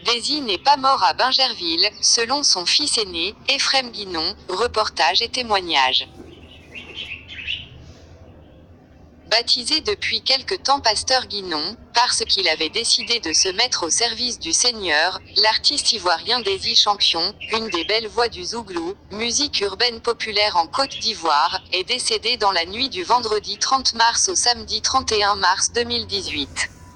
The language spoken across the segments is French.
Daisy n'est pas mort à Bingerville, selon son fils aîné, Ephrem Guinon, reportage et témoignages. Baptisé depuis quelque temps Pasteur Guinon, parce qu'il avait décidé de se mettre au service du Seigneur, l'artiste ivoirien Daisy Champion, une des belles voix du Zouglou, musique urbaine populaire en Côte d'Ivoire, est décédé dans la nuit du vendredi 30 mars au samedi 31 mars 2018.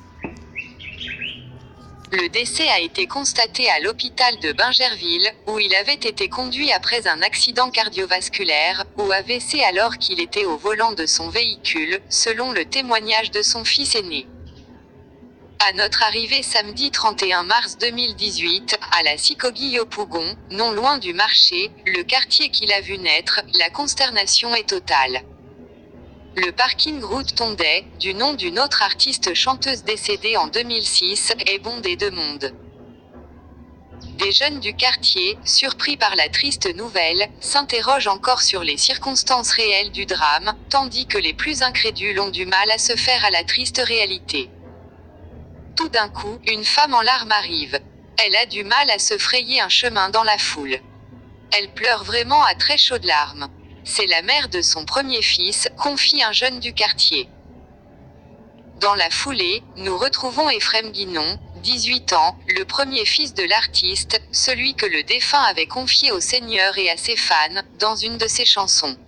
Le décès a été constaté à l'hôpital de Bingerville, où il avait été conduit après un accident cardiovasculaire, ou AVC alors qu'il était au volant de son véhicule, selon le témoignage de son fils aîné. À notre arrivée samedi 31 mars 2018, à la Sikogi-Yopougon, non loin du marché, le quartier qu'il a vu naître, la consternation est totale. Le parking route Tondet, du nom d'une autre artiste chanteuse décédée en 2006, est bondé de monde. Des jeunes du quartier, surpris par la triste nouvelle, s'interrogent encore sur les circonstances réelles du drame, tandis que les plus incrédules ont du mal à se faire à la triste réalité. Tout d'un coup, une femme en larmes arrive. Elle a du mal à se frayer un chemin dans la foule. Elle pleure vraiment à très chaudes larmes. C'est la mère de son premier fils, confie un jeune du quartier. Dans la foulée, nous retrouvons Ephrem Guinon, 18 ans, le premier fils de l'artiste, celui que le défunt avait confié au Seigneur et à ses fans, dans une de ses chansons.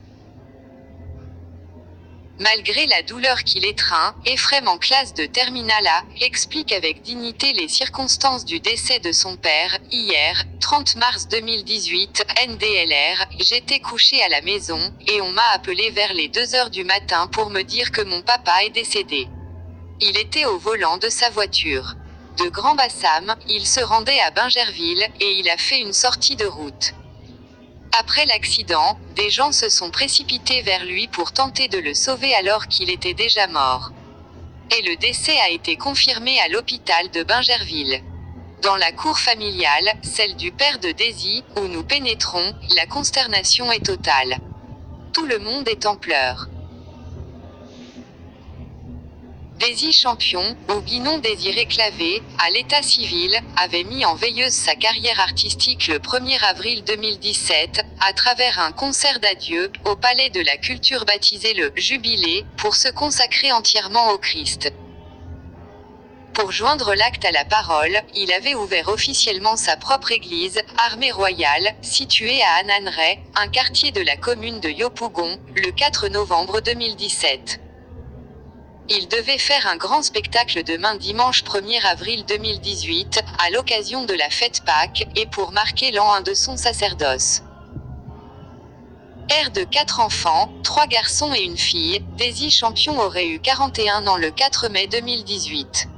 Malgré la douleur qui l'étreint, Ephrem en classe de Terminale A, explique avec dignité les circonstances du décès de son père. Hier, 30 mars 2018, NDLR, j'étais couché à la maison, et on m'a appelé vers les 2 heures du matin pour me dire que mon papa est décédé. Il était au volant de sa voiture. De Grand Bassam, il se rendait à Bingerville, et il a fait une sortie de route. Après l'accident, des gens se sont précipités vers lui pour tenter de le sauver alors qu'il était déjà mort. Et le décès a été confirmé à l'hôpital de Bingerville. Dans la cour familiale, celle du père de Daisy, où nous pénétrons, la consternation est totale. Tout le monde est en pleurs. Daisy Champion, ou Guinon Désiré Clavé, à l'état civil, avait mis en veilleuse sa carrière artistique le 1er avril 2017, à travers un concert d'adieu, au Palais de la Culture baptisé le « Jubilé », pour se consacrer entièrement au Christ. Pour joindre l'acte à la parole, il avait ouvert officiellement sa propre église, Armée Royale, située à Ananrey, un quartier de la commune de Yopougon, le 4 novembre 2017. Il devait faire un grand spectacle demain dimanche 1er avril 2018, à l'occasion de la fête Pâques, et pour marquer l'an 1 de son sacerdoce. Père de 4 enfants, 3 garçons et une fille, Daisy Champion aurait eu 41 ans le 4 mai 2018.